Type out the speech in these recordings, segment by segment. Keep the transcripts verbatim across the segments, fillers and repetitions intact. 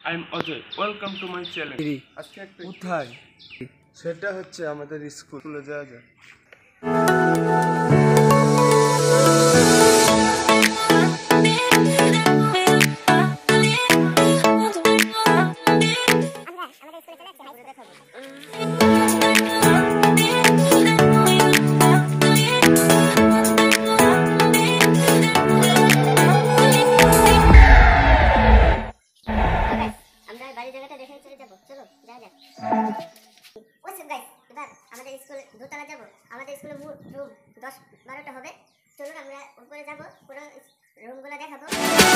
I am Ajay, welcome to my channel. আজকে একটা কোথায় সেটা হচ্ছে আমাদের স্কুলে যাওয়া যায়। আমাদের স্কুল দোতলা যাব, আমাদের স্কুলে রুম দশ বারোটা হবে। চলুন আমরা উপরে যাব, পুরো রুমগুলো দেখাবো।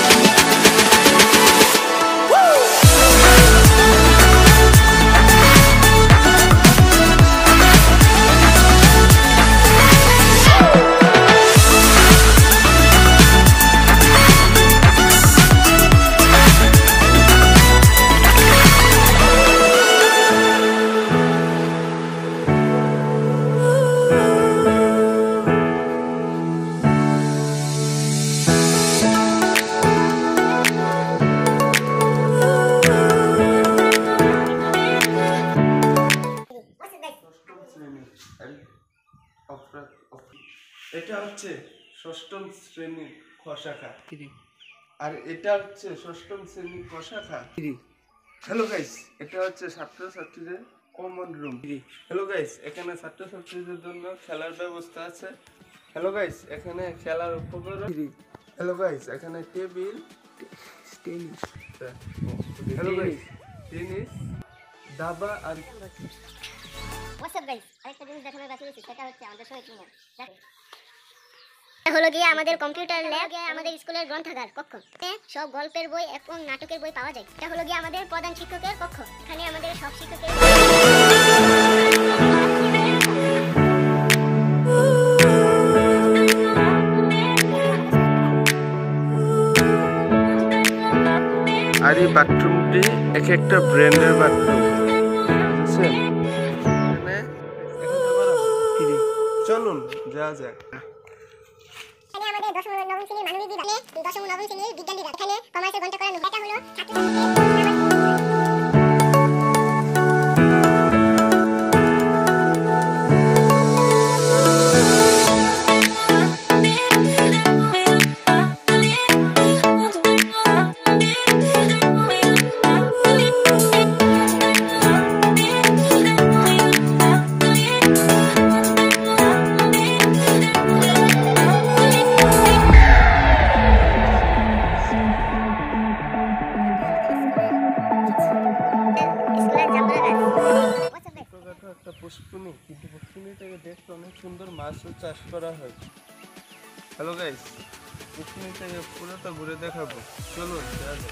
এটা হচ্ছে ষষ্ঠম শ্রেণীর খ শাখা আর এটা হচ্ছে ষষ্ঠম শ্রেণীর ক শাখা। হ্যালো গাইস, এটা হচ্ছে ছাত্রছাত্রীদের কমন রুম। হ্যালো গাইস, এখানে ছাত্রছাত্রীদের জন্য খেলার ব্যবস্থা আছে। হ্যালো গাইস, এখানে খেলার উপকরণ। হ্যালো গাইস, এখানে table, tennis. Hello guys, tennis, দাবা আর হোয়াটসঅ্যাপ গাইস, আরেকটা জিনিস দেখানোর বাকি আছে, সেটা হচ্ছে আমাদের শহীদ মিনার। হলো গিয়ে আমাদের কম্পিউটার ল্যাব, আমাদের স্কুলের গ্রন্থাগার কক্ষ, সব গল্পের বই এবং নাটকের বই পাওয়া যায়। এটা হলো গিয়ে আমাদের প্রধান শিক্ষকের কক্ষ, এখানে আমাদের সব শিক্ষকের আর এই বাথরুমটি এক একটা ব্র্যান্ডের বাথরুম। চলুন যা যাক। আমাদের দশম নবম শ্রেণীর মানবিক বিভাগ, দশম নবম শ্রেণীর বিজ্ঞান বিভাগ, এখানে কমার্সের ঘন্টা করানো। এটা হলো পুষ্পিনী, কিন্তু পুষ্পিনী থেকে দেখতে অনেক সুন্দর মাছও চাষ করা হয়। হ্যালো গাইস, পুষ্পিনী থেকে পুরোটা ঘুরে দেখাবো, চলুন যা যাক।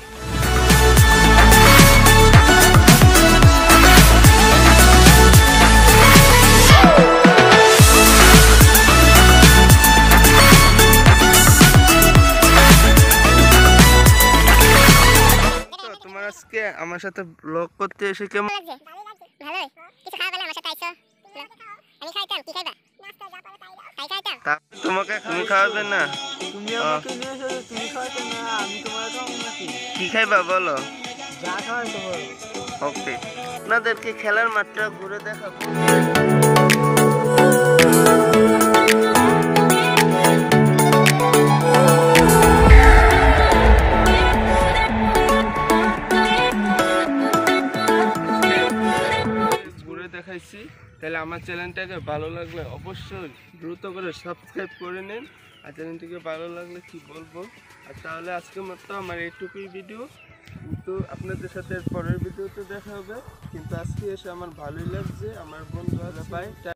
তোমার আজকে আমার সাথে ব্লগ করতে এসে কেমন লাগছে? ভালোই। কিছু খাওয়া গেলে আমার সাথে আইছো। আমি খাইতাম, কি খাইবা? খাই খাইতাম। তোমাকে তুমি খাওয়াবে না? তুমি আমাকে নিয়ে এসে তুমি খাওয়াতে না, আমি তোমার খাওয়াবো নাকি? কি খাইবা বলো? যা খাওয়াইতে বলো। ওকে, আপনাদেরকে খেলার মাঠটা ঘুরে দেখাবো। দেখাইছি, তাহলে আমার চ্যানেলটাকে ভালো লাগলে অবশ্যই দ্রুত করে সাবস্ক্রাইব করে নিন। আর চ্যানেলটিকে ভালো লাগলে কি বলবো, আর তাহলে আজকের মতো আমার এইটুকুই ভিডিও, কিন্তু আপনাদের সাথে পরের ভিডিওতে দেখা হবে। কিন্তু আজকে এসে আমার ভালোই লাগছে, আমার বন্ধুরা পাই।